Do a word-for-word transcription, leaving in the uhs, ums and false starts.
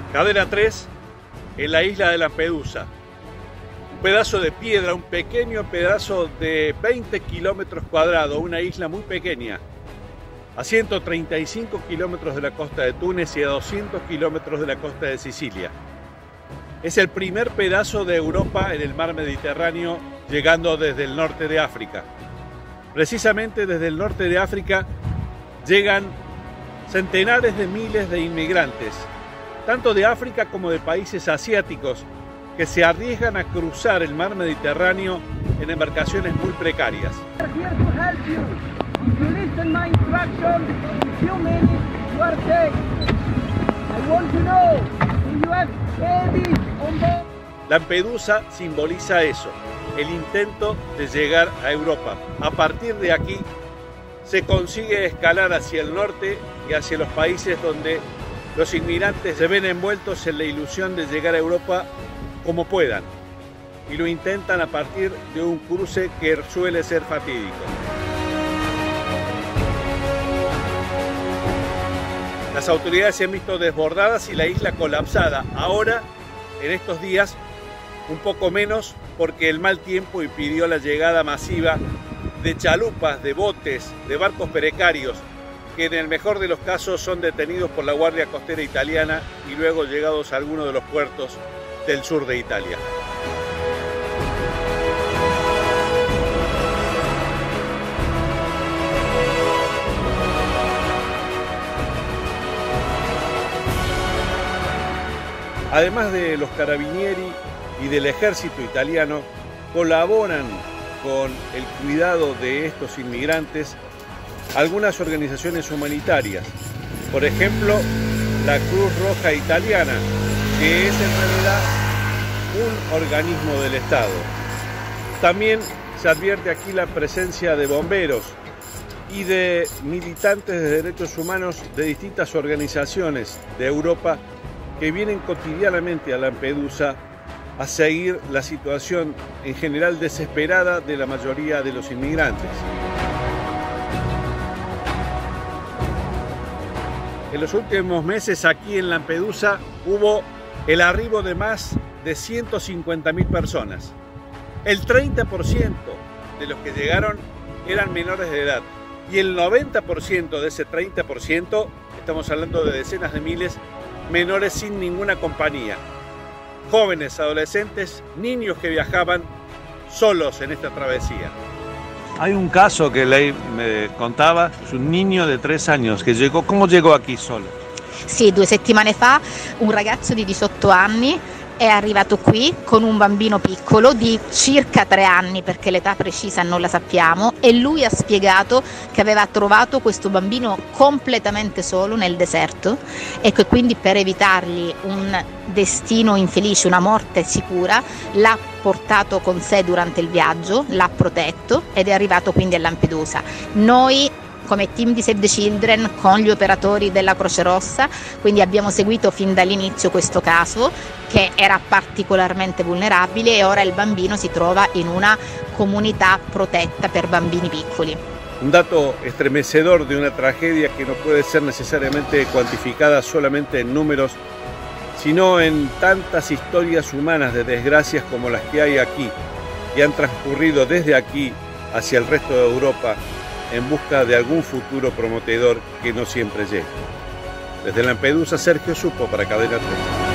Cadena tres, en la isla de Lampedusa. Un pedazo de piedra, un pequeño pedazo de veinte kilómetros cuadrados, una isla muy pequeña, a ciento treinta y cinco kilómetros de la costa de Túnez y a doscientos kilómetros de la costa de Sicilia. Es el primer pedazo de Europa en el mar Mediterráneo, llegando desde el norte de África. Precisamente desde el norte de África llegan centenares de miles de inmigrantes, tanto de África como de países asiáticos, que se arriesgan a cruzar el mar Mediterráneo en embarcaciones muy precarias. Lampedusa simboliza eso, el intento de llegar a Europa. A partir de aquí se consigue escalar hacia el norte y hacia los países donde los inmigrantes se ven envueltos en la ilusión de llegar a Europa como puedan, y lo intentan a partir de un cruce que suele ser fatídico. Las autoridades se han visto desbordadas y la isla colapsada. Ahora, en estos días, un poco menos, porque el mal tiempo impidió la llegada masiva de chalupas, de botes, de barcos precarios, que en el mejor de los casos son detenidos por la Guardia Costera italiana y luego llegados a algunos de los puertos del sur de Italia. Además de los carabinieri y del ejército italiano, colaboran con el cuidado de estos inmigrantes algunas organizaciones humanitarias. Por ejemplo, la Cruz Roja Italiana, que es en realidad un organismo del Estado. También se advierte aquí la presencia de bomberos y de militantes de derechos humanos de distintas organizaciones de Europa que vienen cotidianamente a Lampedusa a seguir la situación en general desesperada de la mayoría de los inmigrantes. En los últimos meses aquí en Lampedusa hubo el arribo de más de ciento cincuenta mil personas. El treinta por ciento de los que llegaron eran menores de edad y el noventa por ciento de ese treinta por ciento, estamos hablando de decenas de miles, menores sin ninguna compañía. Jóvenes, adolescentes, niños que viajaban solos en esta travesía. Hay un caso que lei me contaba, es un niño de tres años che llegó. ¿Cómo llegó aquí solo? Sì, due settimane fa un ragazzo di diciotto anni è arrivato qui con un bambino piccolo di circa tre anni, perché l'età precisa non la sappiamo, e lui ha spiegato che aveva trovato questo bambino completamente solo nel deserto e che quindi per evitargli un destino infelice, una morte sicura, l'ha portato con sé durante il viaggio, l'ha protetto ed è arrivato quindi a Lampedusa. Noi come team di Save the Children con gli operatori della Croce Rossa, quindi abbiamo seguito fin dall'inizio questo caso che era particolarmente vulnerabile e ora il bambino si trova in una comunità protetta per bambini piccoli. Un dato estremecedor de una tragedia que no puede ser necesariamente cuantificada solamente en números, sino en tantas historias humanas de desgracias como las que hay aquí y han transcurrido desde aquí hacia el resto de Europa en busca de algún futuro prometedor que no siempre llega. Desde Lampedusa, Sergio Supo para Cadena tres.